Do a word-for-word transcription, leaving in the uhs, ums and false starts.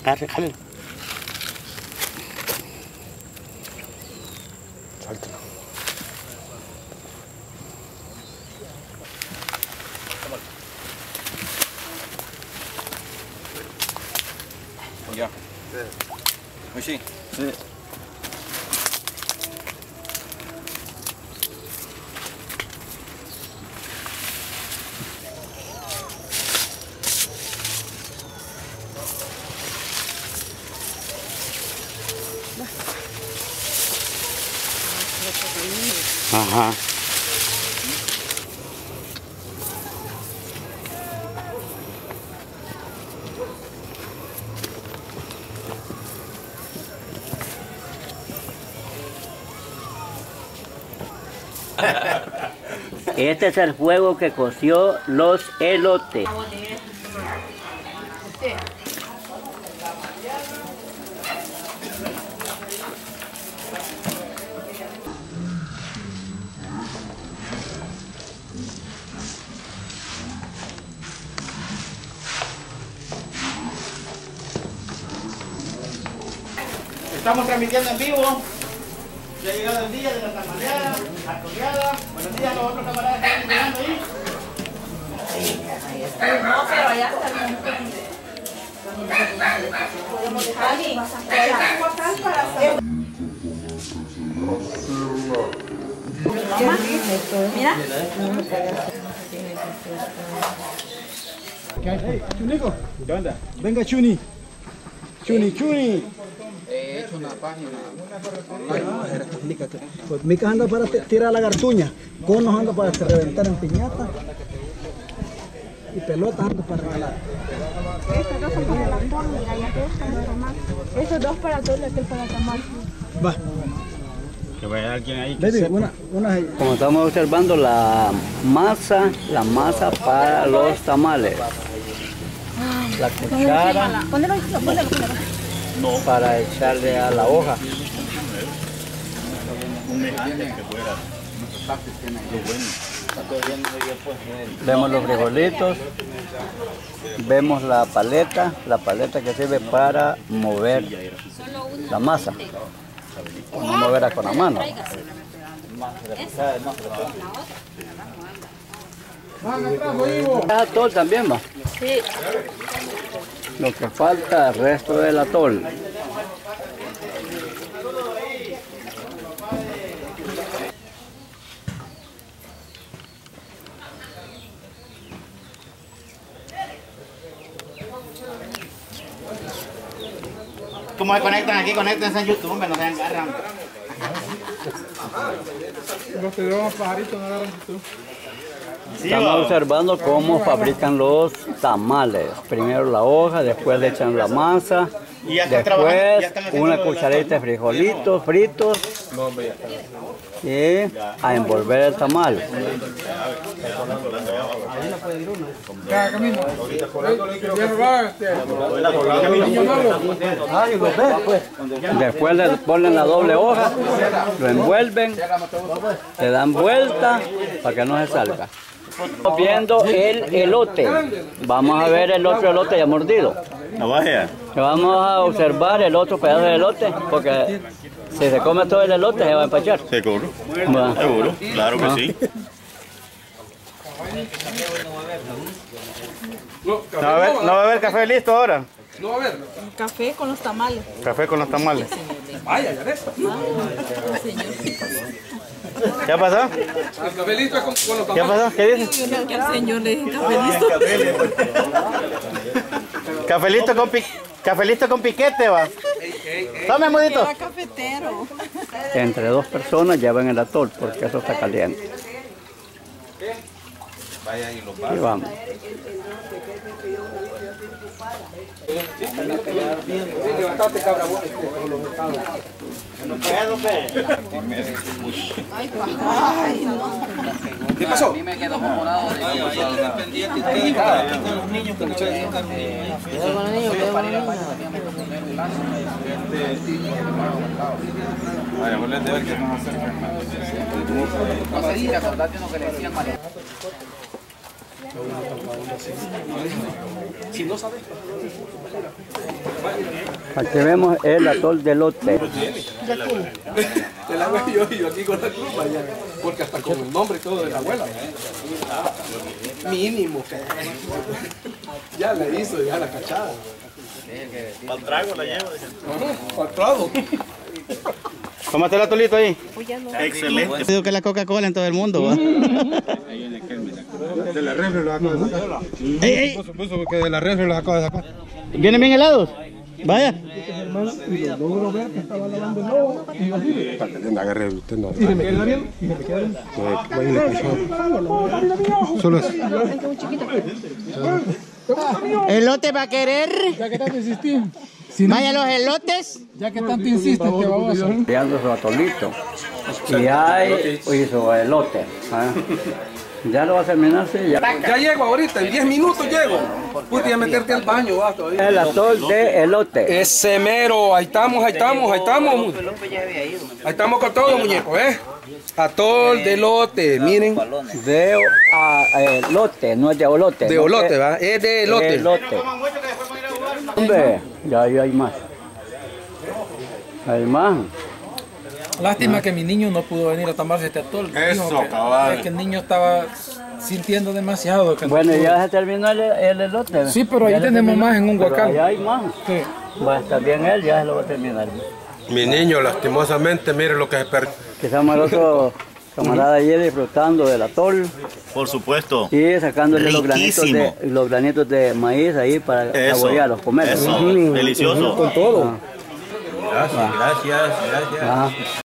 Arre, jale. Suéltalo. Ya. Sí. Sí. Sí. Ajá. Este es el fuego que coció los elotes. Estamos transmitiendo en vivo. Ya ha llegado el día de la tamaleada, la toreada. Buenos días a los otros camaradas que están llegando ahí. No, pero allá está bien. Podemos dejar ahí. Para hacer. Mira. Hey, Chunico. ¿Qué onda? Venga, Chuni. Chuni, Chuni. He hecho una página. Pues Mica anda para tirar la gartuña, Conos anda para reventar en piñata y pelota anda para regalar. Estos dos son para la forma, mira, ya todos están para tamal. Estos dos para todo y aquel para tamal. Va. Que vaya alguien ahí. Baby, una, una... Como estamos observando la masa, la masa para los tamales. La cuchara Ponelo ahí, ponelo, ponelo. para echarle a la hoja. Vemos los frijolitos, vemos la paleta, la paleta que sirve para mover la masa, no moverla con la mano. Atol también va. Sí. Lo que falta, el resto del atol. ¿Cómo se conectan aquí? Conéctense en YouTube, no se agarran. Los que llevan pajaritos no agarran YouTube. Estamos observando cómo fabrican los tamales. Primero la hoja, después le echan la masa, Y ya están trabajando, después ya están haciendo una lo de la cucharadita de frijolitos fritos y a envolver el tamal. Ya, camino. Ya no va, este. Después le ponen la doble hoja, lo envuelven, le dan vuelta para que no se salga. Estamos viendo el elote. Vamos a ver el otro elote ya mordido. No vaya. Vamos a observar el otro pedazo de elote porque si se come todo el elote se va a empachar. Seguro. Va. Seguro. Claro que sí. No, ¿No va a haber, no va a haber café listo ahora? no va a haber. Café con los tamales. Café con los tamales. Vaya, ya ves. ¿Qué pasó? El café listo es con, con los ¿Qué tamales. pasó? ¿Qué dices? Que el señor le dije café listo. Café listo con, pi café listo con piquete, va. Tome, mudito. Era cafetero. Entre dos personas llevan el atol porque eso está caliente. Y vamos. Levantate, cabra. ¿Qué pasó? Vaya, vuelve a ver que nos acercan. Aquí vemos el atol de elote. El agua yo yo aquí con la cruz allá, porque hasta con el nombre y todo de la abuela. Mínimo. Ya la hizo, ya la cachada. Al trago la llevo. Al trago. ¿Cómo está el atolito ahí? Excelente. Digo que la Coca-Cola en todo el mundo, ¿va? De la refri los acabo de sacar. ¡Ey, ey! Por supuesto que de la refri los acabo de sacar. ¿Vienen bien helados? Vaya. Y los logro ver que estaba lavando el lobo. Y yo así. Para que le agarre usted no. Y se me queda bien. Y se me queda bien. Ahí le pisó. Solo es. ¿Elote va a querer? Ya que tanto insistí. Vaya los elotes. Ya que tanto insiste este baboso. Creando su atolito. Y hay y su elote. ¿ah? Ya lo va a terminar, sí, ya. Ya llego ahorita, en diez minutos llego. Pude ya meterte al baño, va todavía. El atol de elote. Ese mero, ahí estamos, ahí estamos, ahí estamos. Ahí estamos con todo, muñeco, ¿eh? Atol de elote, miren. De ah, elote, no es de olote. De ¿no? olote, ¿va? Es de elote. Elote. Hombre, ya ahí hay más. Hay más. Lástima que mi niño no pudo venir a tomarse este atol. Eso, Dijo que- cabal. Es que el niño estaba sintiendo demasiado. que no Bueno, pudo. ya se terminó el, el elote. Sí, pero ahí Ya se tenemos terminó. más en un Pero huacán. allá hay más. Sí. Va a estar bien él, ya se lo va a terminar. Mi niño, lastimosamente, mire lo que se perdió. Que estamos el otro camarada allí disfrutando del atol Por supuesto. y sacándole los granitos, de, Riquísimo. los granitos de maíz ahí para Eso. saborearlos, comerlos. Eso. Ujú. Delicioso. Con todo. Gracias, gracias, gracias. Ajá.